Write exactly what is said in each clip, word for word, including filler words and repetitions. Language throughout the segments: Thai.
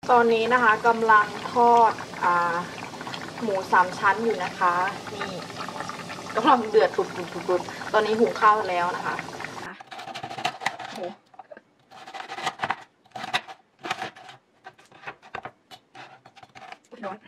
ตอนนี้นะคะกำลังทอดอ่าหมูสามชั้นอยู่นะคะนี่กำลังเดือดปุดๆๆตอนนี้หุงข้าวแล้วนะคะหมูร้อน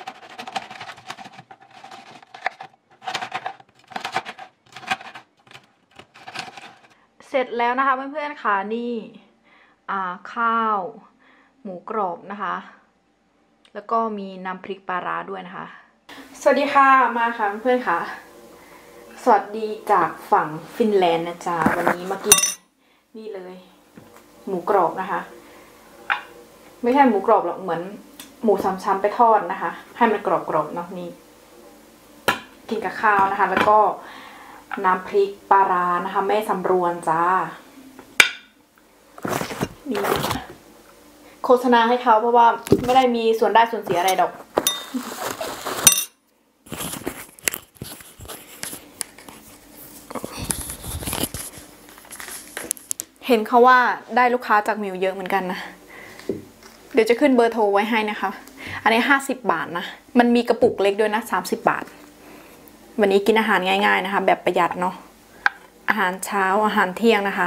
เสร็จแล้วนะคะเพื่อนๆค่ะนี่อ่าข้าวหมูกรอบนะคะแล้วก็มีน้ำพริกปลาร้าด้วยนะคะสวัสดีค่ะมาค่ะเพื่อนๆค่ะสวัสดีจากฝั่งฟินแลนด์นะจ๊ะวันนี้มากินนี่เลยหมูกรอบนะคะไม่ใช่หมูกรอบหรอกเหมือนหมูสามชั้นไปทอดนะคะให้มันกรอบๆเนาะนี่กินกับข้าวนะคะแล้วก็น้ำพริกปลาร้านะคะแม่สำรวนจ้านี่โฆษณาให้เขาเพราะว่าไม่ได้มีส่วนได้ส่วนเสียอะไรดอกเห็นเขาว่าได้ลูกค้าจากมิวเยอะเหมือนกันนะเดี๋ยวจะขึ้นเบอร์โทรไว้ให้นะคะอันนี้ห้าสิบบาทนะมันมีกระปุกเล็กด้วยนะสามสิบบาทวันนี้กินอาหารง่ายๆนะคะแบบประหยัดเนาะอาหารเช้าอาหารเที่ยงนะคะ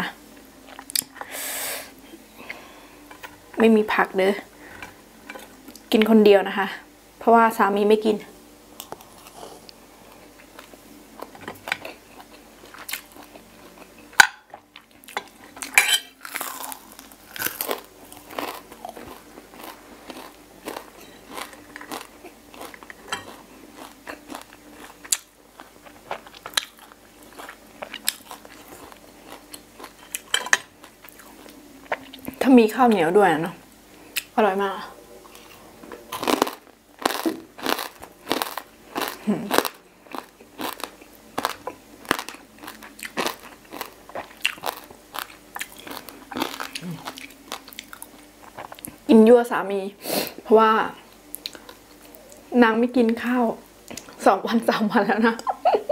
ไม่มีผักเด้อกินคนเดียวนะคะเพราะว่าสามีไม่กินถ้ามีข้าวเหนียวด้วยเนาะอร่อยมากกินยั่วสามีเพราะว่านางไม่กินข้าวสองวันสามวันแล้วนะ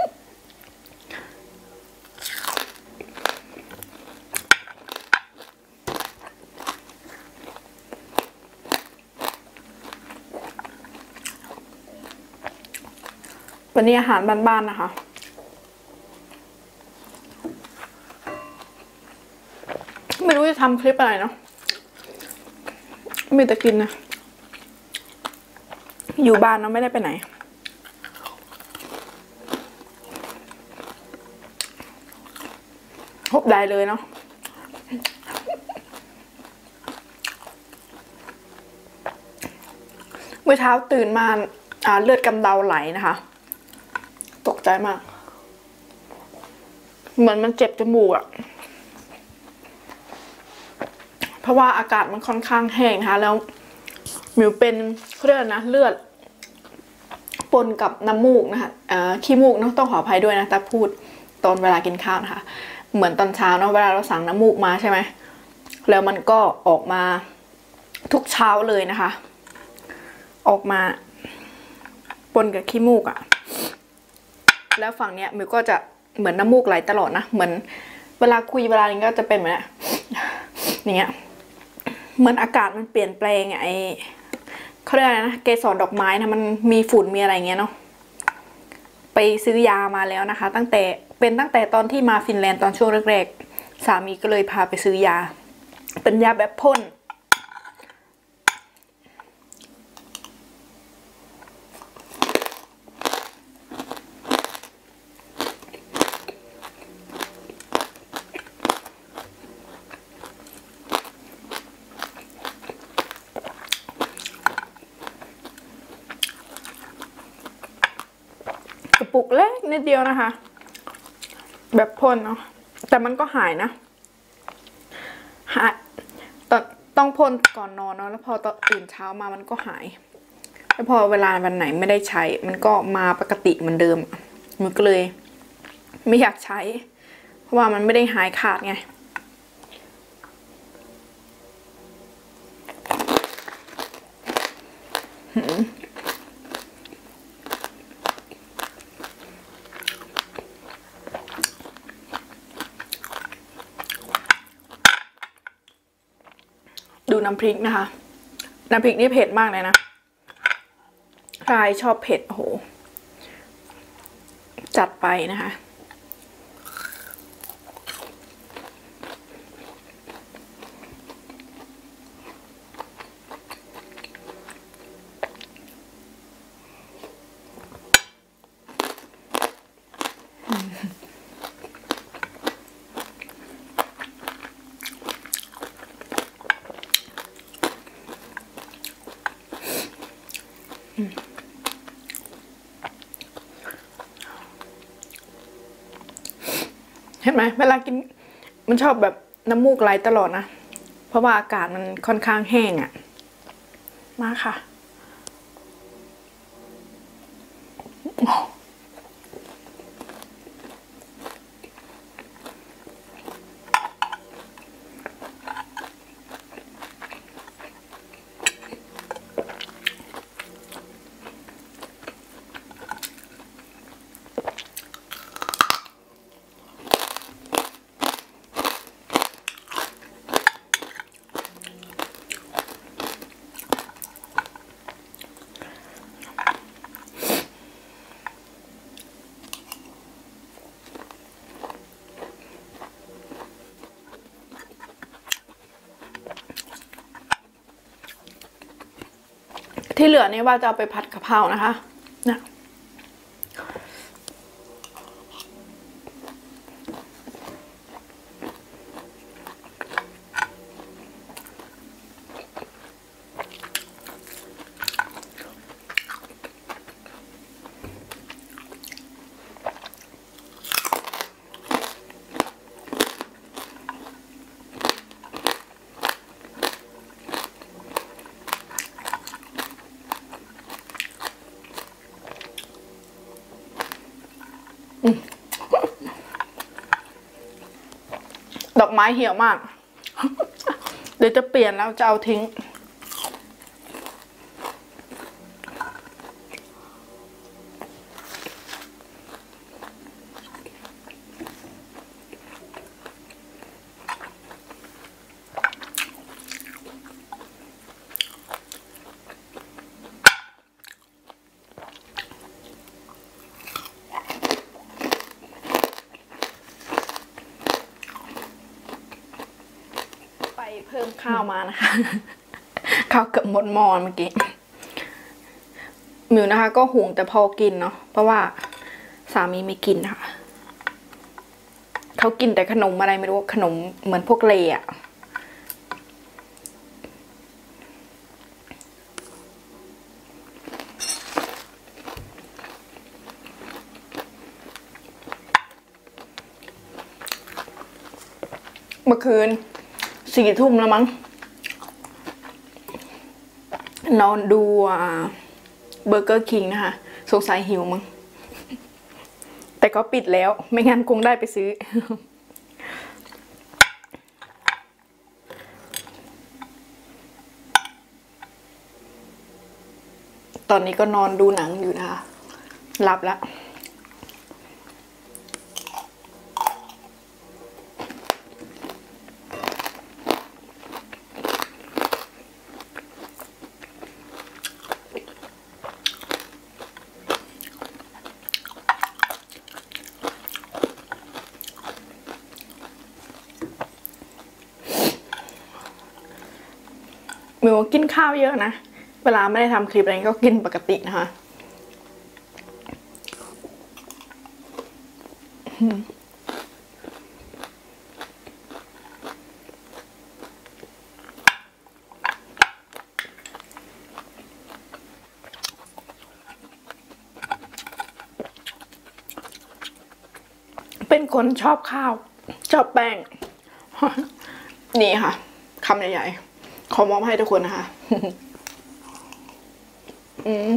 วันนี้อาหารบ้านๆนะคะไม่รู้จะทำคลิปอะไรเนาะมีแต่กินนะอยู่บ้านเนาะไม่ได้ไปไหนพบได้เลยเนาะเมื่อเช้าตื่นมาอ่าเลือดกำเดาไหลนะคะตกใจมากเหมือนมันเจ็บจมูกอะเพราะว่าอากาศมันค่อนข้างแห้งนะคะแล้วมิวเป็นเลือดนะเลือดปนกับน้ำมูกนะคะอ่าขี้มูกเนาะต้องขออภัยด้วยนะแต่พูดตอนเวลากินข้าวนะคะเหมือนตอนเช้าเนาะเวลาเราสั่งน้ำมูกมาใช่ไหมแล้วมันก็ออกมาทุกเช้าเลยนะคะออกมาปนกับขี้มูกอะแล้วฝั่งเนี้ยมิวก็จะเหมือนน้ำมูกไหลตลอดนะเหมือนเวลาคุยเวลาอะไรก็จะเป็นแบบนี้อย่างเงี้ยเหมือนอากาศมันเปลี่ยนแปลงไอเขาเรียกอะไรนะเกสรดอกไม้นะมันมีฝุ่นมีอะไรเงี้ยเนาะไปซื้อยามาแล้วนะคะตั้งแต่เป็นตั้งแต่ตอนที่มาฟินแลนด์ตอนช่วงแรกๆสามีก็เลยพาไปซื้อยาเป็นยาแบบพ่นกระปุกเล็กนิดเดียวนะคะแบบพ่นเนาะแต่มันก็หายนะหายต้องพ่นก่อนนอนเนาะแล้วพอตื่นเช้ามามันก็หายแล้วพอเวลาวันไหนไม่ได้ใช้มันก็มาปกติเหมือนเดิมมันก็เลยไม่อยากใช้เพราะว่ามันไม่ได้หายขาดไงดูน้ำพริกนะคะน้ำพริกนี่เผ็ดมากเลยนะใครชอบเผ็ดโอ้โหจัดไปนะคะเห็นไหมเวลากินมันชอบแบบน้ำมูกไหลตลอดนะเพราะว่าอากาศมันค่อนข้างแห้งอะ่ะมาค่ะที่เหลือนี่ว่าจะเอาไปผัดกะเพรานะคะนะดอกไม้เหี่ยวมากเดี๋ยวจะเปลี่ยนแล้วจะเอาทิ้งเพิ่มข้าวมานะคะข้าวเกือบหมดหม้อเมื่อกี้มิวนะคะก็หุงแต่พอกินเนาะเพราะว่าสามีไม่กินค่ะเขากินแต่ขนมอะไรไม่รู้ขนมเหมือนพวกเลอะเมื่อคืนสี่ทุ่มแล้วมั้งนอนดูเบอร์เกอร์คิงนะคะสงสัยหิวมั้งแต่ก็ปิดแล้วไม่งั้นคงได้ไปซื้อตอนนี้ก็นอนดูหนังอยู่นะคะหลับแล้วมิวกินข้าวเยอะนะเวลาไม่ได้ทำคลิปอะไรก็กินปกตินะคะเป็นคนชอบข้าวชอบแป้งนี่ค่ะคำใหญ่ๆขอมอบให้ทุกคนนะคะอืม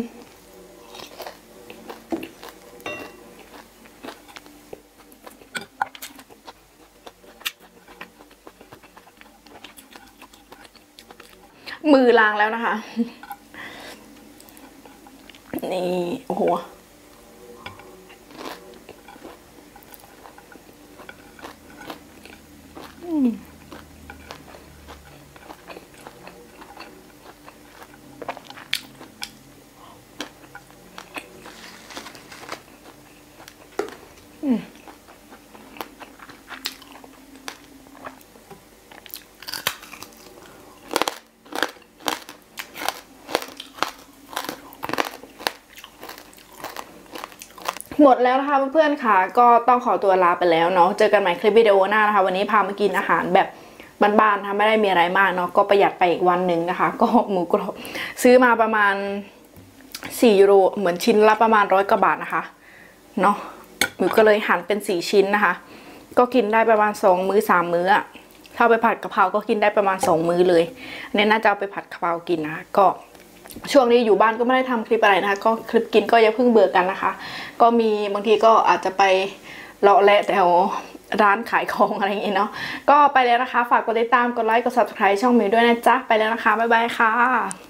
มือล้างแล้วนะคะนี่โอ้โหหมดแล้วนะคะเพื่อนๆค่ะก็ต้องขอตัวลาไปแล้วเนาะเจอกันใหม่คลิปวิดีโอหน้านะคะวันนี้พามากินอาหารแบบบ้านๆนะคะไม่ได้มีอะไรมากเนาะก็ประหยัดไปอีกวันหนึ่งนะคะก็หมูกรอบซื้อมาประมาณสี่ยูโรเหมือนชิ้นละประมาณร้อยกว่าบาทนะคะเนาะหมูก็เลยหั่นเป็นสี่ชิ้นนะคะก็กินได้ประมาณสองมื้อสามมื้อถ้าไปผัดกะเพราก็กินได้ประมาณสองมื้อเลยเนี่ยน่าจะเอาไปผัดกะเพรากินนะคะก็ช่วงนี้อยู่บ้านก็ไม่ได้ทำคลิปอะไรนะคะก็คลิปกินก็อย่าเพิ่งเบื่อกันนะคะก็มีบางทีก็อาจจะไปเลาะแหละแถวร้านขายของอะไรอย่างงี้เนาะก็ไปแล้วนะคะฝากกดติดตามกดไลค์กด ซับสไครบ์ ช่องมิวด้วยนะจ๊ะไปแล้วนะคะบ๊ายบายค่ะ